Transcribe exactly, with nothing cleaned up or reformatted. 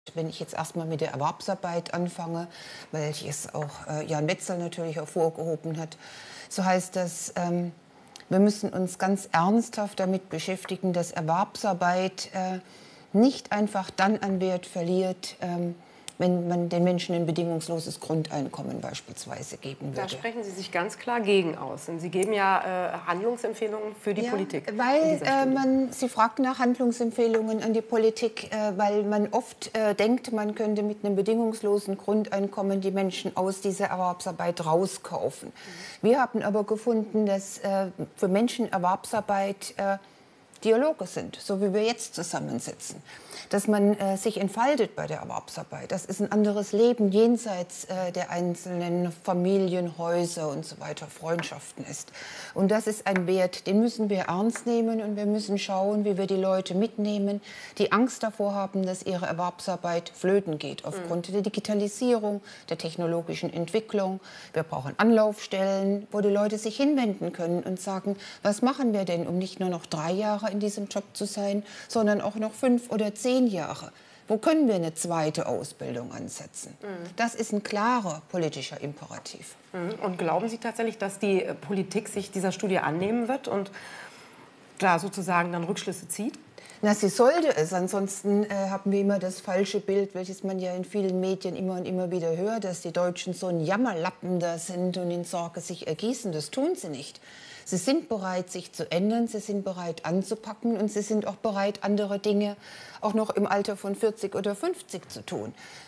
Wenn ich jetzt erstmal mit der Erwerbsarbeit anfange, welches auch äh, Jan Wetzel natürlich hervorgehoben hat, so heißt das, ähm, wir müssen uns ganz ernsthaft damit beschäftigen, dass Erwerbsarbeit äh, nicht einfach dann an Wert verliert, ähm, wenn man den Menschen ein bedingungsloses Grundeinkommen beispielsweise geben Da würde. sprechen Sie sich ganz klar gegen aus. Und Sie geben ja äh, Handlungsempfehlungen für die Ja, Politik in weil dieser äh, Studie. man, Sie fragt nach Handlungsempfehlungen an die Politik, äh, weil man oft äh, denkt, man könnte mit einem bedingungslosen Grundeinkommen die Menschen aus dieser Erwerbsarbeit rauskaufen. Mhm. Wir haben aber gefunden, dass äh, für Menschen Erwerbsarbeit äh, Dialoge sind, so wie wir jetzt zusammensitzen. Dass man äh, sich entfaltet bei der Erwerbsarbeit. Das ist ein anderes Leben jenseits äh, der einzelnen Familienhäuser und so weiter, Freundschaften ist. Und das ist ein Wert, den müssen wir ernst nehmen und wir müssen schauen, wie wir die Leute mitnehmen, die Angst davor haben, dass ihre Erwerbsarbeit flöten geht aufgrund mhm. der Digitalisierung, der technologischen Entwicklung. Wir brauchen Anlaufstellen, wo die Leute sich hinwenden können und sagen, was machen wir denn, um nicht nur noch drei Jahre in diesem Job zu sein, sondern auch noch fünf oder zehn Jahre. Wo können wir eine zweite Ausbildung ansetzen? Mhm. Das ist ein klarer politischer Imperativ. Mhm. Und glauben Sie tatsächlich, dass die Politik sich dieser Studie annehmen wird und da sozusagen dann Rückschlüsse zieht? Na, sie sollte es. Ansonsten äh, haben wir immer das falsche Bild, welches man ja in vielen Medien immer und immer wieder hört, dass die Deutschen so ein Jammerlappen da sind und in Sorge sich ergießen. Das tun sie nicht. Sie sind bereit, sich zu ändern, sie sind bereit anzupacken und sie sind auch bereit, andere Dinge auch noch im Alter von vierzig oder fünfzig zu tun.